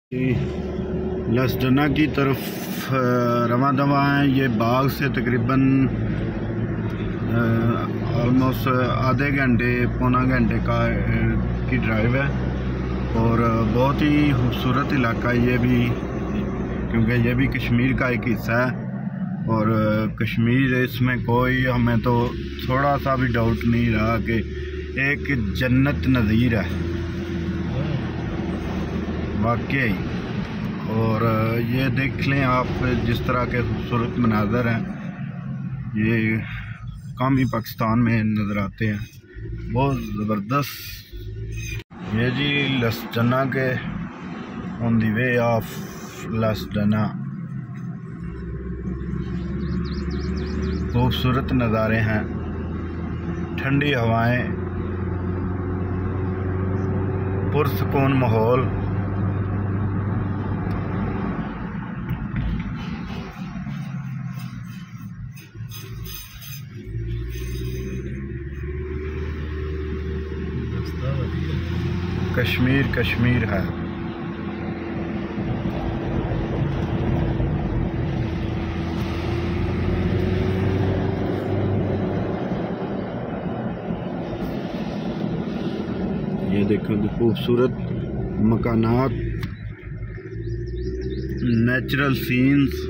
लसडना की तरफ रवां दवा हैं। ये बाग से तकरीबन ऑलमोस्ट आधे घंटे पौना घंटे की ड्राइव है और बहुत ही खूबसूरत इलाका है ये भी, क्योंकि ये भी कश्मीर का एक हिस्सा है और कश्मीर इसमें कोई हमें तो थोड़ा सा भी डाउट नहीं रहा कि एक जन्नत नज़ीर है वाकई। और ये देख लें आप जिस तरह के खूबसूरत मनाज़र हैं, ये कम ही पाकिस्तान में नज़र आते हैं, बहुत ज़बरदस्त। ये जी लसडना के on the way of Lasdana, खूबसूरत नज़ारे हैं, ठंडी हवाएं, पुरसकून माहौल। कश्मीर कश्मीर है। ये देखो खूबसूरत मकानात, नेचुरल सीन्स।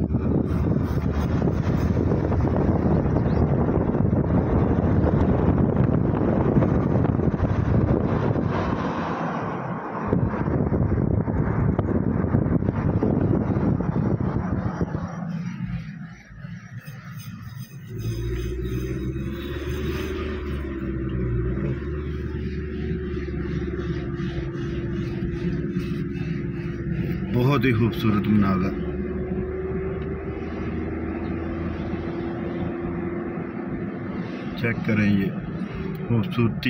बहुत ही खूबसूरत मनाज़र। चेक करें ये खूबसूरती।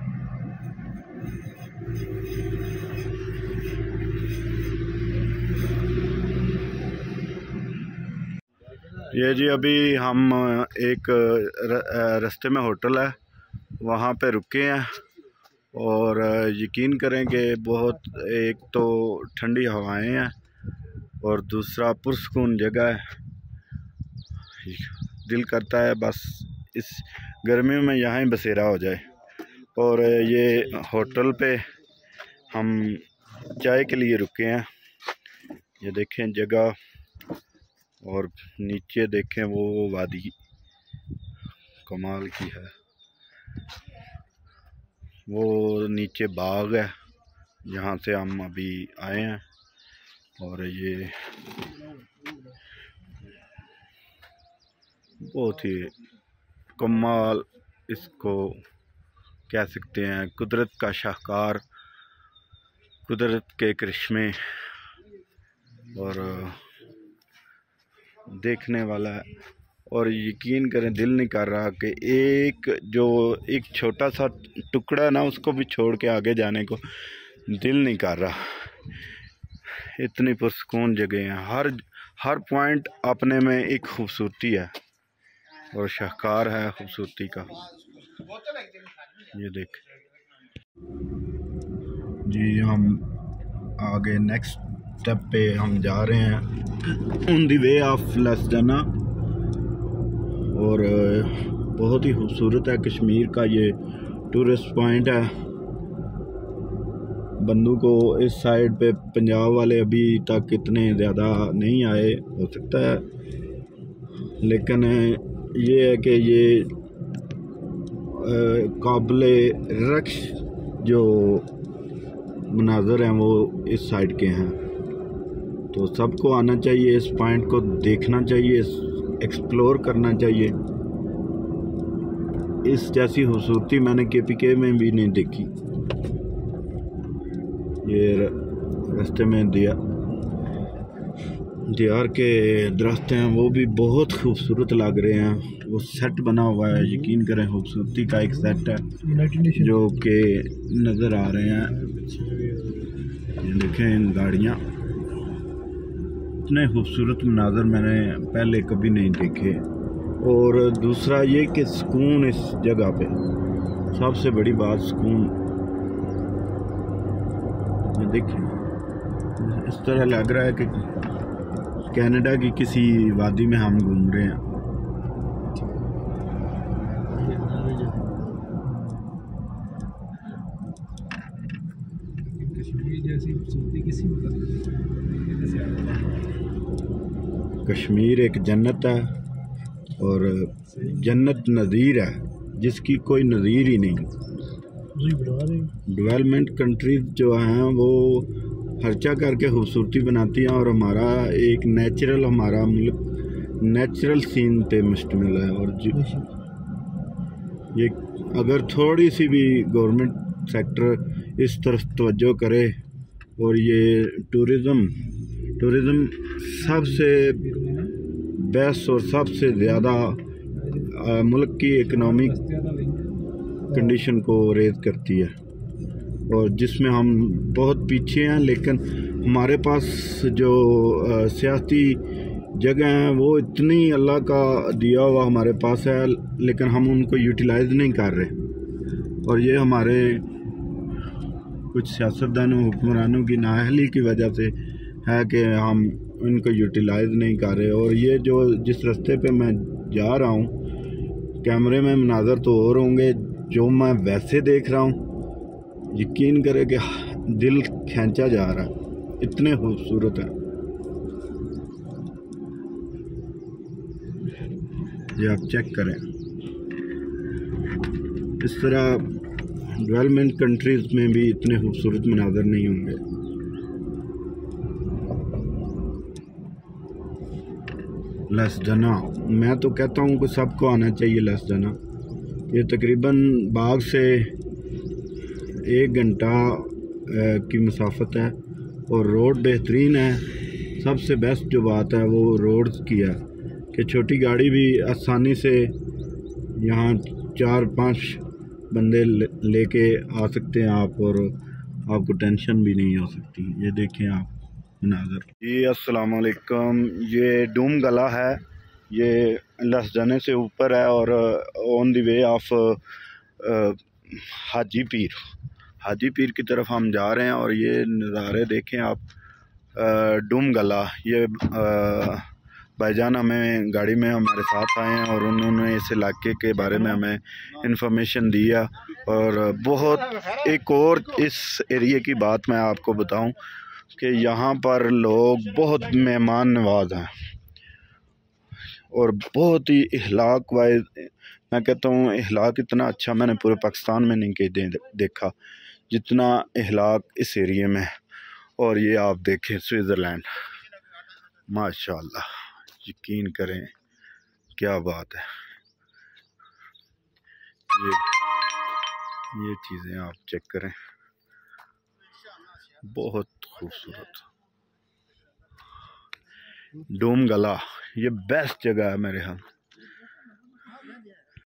ये जी अभी हम एक रास्ते में होटल है वहाँ पे रुके हैं और यकीन करें कि बहुत, एक तो ठंडी हवाएं हैं और दूसरा पुरसकून जगह है। दिल करता है बस इस गर्मियों में यहाँ ही बसेरा हो जाए। और ये होटल पे हम चाय के लिए रुके हैं। ये देखें जगह, और नीचे देखें वो वादी कमाल की है। वो नीचे बाग है जहाँ से हम अभी आए हैं और ये बहुत ही कमाल, इसको कह सकते हैं कुदरत का शाहकार, कुदरत के करिश्मे, और देखने वाला है। और यकीन करें दिल नहीं कर रहा कि एक छोटा सा टुकड़ा ना, उसको भी छोड़ के आगे जाने को दिल नहीं कर रहा। इतनी पुरसकून जगह हैं, हर पॉइंट अपने में एक खूबसूरती है और शाहकार है खूबसूरती का। ये देख जी, हम आगे नेक्स्ट स्टेप पे हम जा रहे हैं on the way of Lasdana. और बहुत ही खूबसूरत है कश्मीर का ये टूरिस्ट पॉइंट है। बंदू को इस साइड पे पंजाब वाले अभी तक इतने ज़्यादा नहीं आए, हो सकता है, लेकिन ये है कि ये काबिले रक्श जो मनाज़र हैं वो इस साइड के हैं। तो सबको आना चाहिए, इस पॉइंट को देखना चाहिए, एक्सप्लोर करना चाहिए। इस जैसी खूबसूरती मैंने KPK में भी नहीं देखी। ये रास्ते में दियार के दरख्त हैं, वो भी बहुत खूबसूरत लग रहे हैं। वो सेट बना हुआ है, यकीन करें खूबसूरती का एक सेट है जो कि नज़र आ रहे हैं। ये देखें इन गाड़ियाँ, इतने खूबसूरत मनाज़र मैंने पहले कभी नहीं देखे। और दूसरा ये कि सुकून इस जगह पे, सबसे बड़ी बात सुकून। ये देखें इस तरह लग रहा है कि कनाडा की किसी वादी में हम घूम रहे हैं। कश्मीर एक जन्नत है और जन्नत नज़ीर है जिसकी कोई नज़ीर ही नहीं। डेवलपमेंट कंट्रीज जो हैं वो खर्चा करके खूबसूरती बनाती हैं और हमारा एक हमारा मुल्क नेचुरल सीन पे मुश्तमिल है। और ये अगर थोड़ी सी भी गवर्नमेंट सेक्टर इस तरफ तवज्जो करे और ये टूरिज़म सबसे बेस्ट और सबसे ज़्यादा मुल्क की इकनॉमिक कंडीशन को रेज़ करती है और जिसमें हम बहुत पीछे हैं, लेकिन हमारे पास जो सियासी जगह हैं वो इतनी अल्लाह का दिया हुआ हमारे पास है, लेकिन हम उनको यूटिलाइज़ नहीं कर रहे। और ये हमारे कुछ सियासतदानों हुक्मरानों की नाअहली की वजह से है कि हम इनको यूटिलाइज़ नहीं कर रहे। और ये जो जिस रास्ते पे मैं जा रहा हूँ, कैमरे में मनाज़र तो और होंगे, जो मैं वैसे देख रहा हूँ यकीन करें कि दिल खींचा जा रहा है, इतने खूबसूरत है। ये आप चेक करें। इस तरह डेवलपमेंट कंट्रीज़ में भी इतने खूबसूरत मनाज़र नहीं होंगे। लसजना, मैं तो कहता हूँ कि सबको आना चाहिए लसजना। ये तकरीबन बाग से 1 घंटा की मसाफत है और रोड बेहतरीन है। सबसे बेस्ट जो बात है वो रोड्स की है कि छोटी गाड़ी भी आसानी से यहाँ 4-5 बंदे लेके आ सकते हैं आप, और आपको टेंशन भी नहीं हो सकती। ये देखें आप मनाज़र। जी अस्सलाम वालेकुम। ये डूम गला है, ये लसजाने से ऊपर है और on the way of Haji Pir की तरफ हम जा रहे हैं। और ये नज़ारे देखें आप, डूम गला। ये भाईजान हमें गाड़ी में हमारे साथ आए हैं और उन्होंने इस इलाके के बारे में हमें इंफॉर्मेशन दिया। और बहुत एक और इस एरिए की बात मैं आपको बताऊं कि यहाँ पर लोग बहुत मेहमान नवाज हैं और बहुत ही इखलाक वाइज, मैं कहता हूँ इखलाक इतना अच्छा मैंने पूरे पाकिस्तान में नहीं कहीं देखा जितना इखलाक इस एरिए में। और ये आप देखें स्विट्ज़रलैंड, माशाल्लाह, यकीन करें क्या बात है। ये चीज़ें आप चेक करें, बहुत खूबसूरत। डूम गला ये बेस्ट जगह है मेरे यहाँ।